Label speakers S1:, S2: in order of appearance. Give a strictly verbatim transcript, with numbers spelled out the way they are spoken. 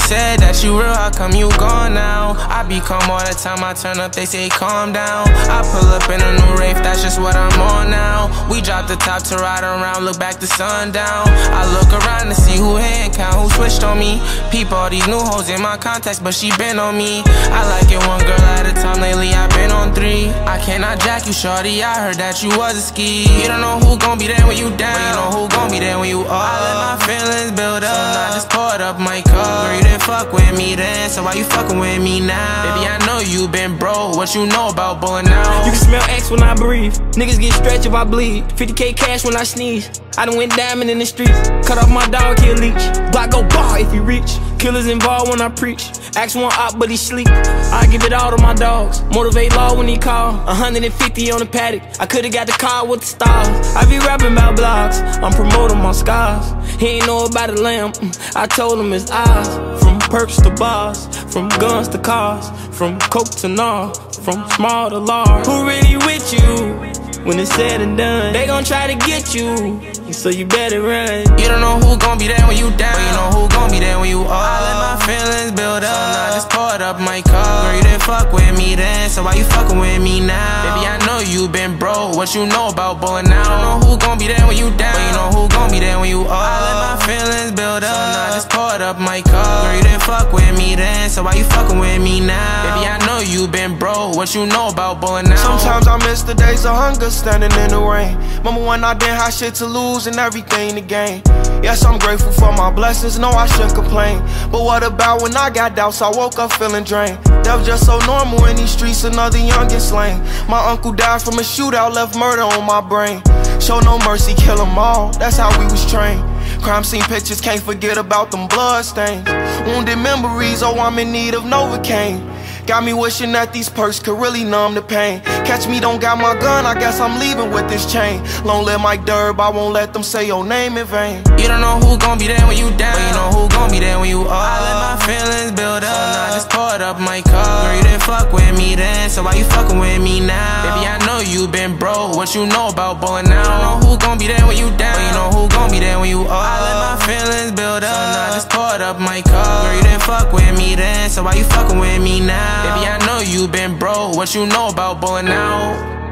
S1: said that you real, how come you gone now? I be calm all the time, I turn up, they say calm down. I pull up in a new Wraith, that's just what I'm on now. We drop the top to ride around, look back to sundown. I look around to see who hand count, who switched on me. Peep all these new hoes in my contacts, but she been on me. I like it one girl at a time, lately I been on three. I cannot jack you, shawty, I heard that you was a skee. You don't know who gon' be there when you down, but you know who gon' be there when you up. I let my feelings build up, so I just poured up my cup. Girl, you didn't fuck with me then, so why you fucking with me now? Baby, I know you been broke, what you know about bowling out?
S2: You can smell X when I breathe, niggas get stretched if I bleed. Fifty K cash when I sneeze, I done went diamond in the streets. Cut off my dog, he'll leech. Block go bar if he reach. Killers involved when I preach. Ask one op, but he sleep. I give it all to my dogs. Motivate law when he call. one hundred fifty on the paddock. I could've got the car with the stars. I be rapping about blogs. I'm promoting my scars. He ain't know about the lamb. I told him it's ours. From perks to bars, from guns to cars, from coke to gnar, from small to large. Who really with you? When it's said and done, they gon' try to get you, so you better run.
S1: You don't know who gon' be there when you down, but you know who gon' be there when you up. I let my feelings build up, so I just poured up my cup. Girl, you didn't fuck with me then, so why you fucking with me now? Baby, I know you been broke, what you know about bowling out? I don't know who gon' be there when you down, but you know who gon' be there when you up. I let my feelings build up, so I just poured up my cup. Girl, you didn't fuck with me then, so why you fucking with me now? Baby, I know you been broke, what you know about bowling out?
S3: Sometimes I miss the days of hunger, standing in the rain. Remember when I didn't have shit to lose and everything to gain. Yes, I'm grateful for my blessings, no I shouldn't complain. But what about when I got doubts, I woke up feeling drained. That was just so normal in these streets, another youngin' slain. My uncle died from a shootout, left murder on my brain. Show no mercy, kill them all, that's how we was trained. Crime scene pictures, can't forget about them blood stains. Wounded memories, oh I'm in need of Novocaine. Got me wishing that these perks could really numb the pain. Catch me, don't got my gun, I guess I'm leaving with this chain. Long live Mike Durb, I won't let them say your name in vain.
S1: You don't know who gon' be there when you down, but you know who gon' be there when you up. I let my feelings build up, so I just poured up my cup. Girl, you didn't fuck with me then, so why you fucking with me now? Baby, I know you been broke, what you know about bowling out? I don't know who gon' be there when you down, but you know who gon' be there when you up. I let my feelings build up, so I just poured up my cup. Girl, you didn't fuck with me then, so why you fucking with me now? Baby, I know you been broke, what you know about bowling out?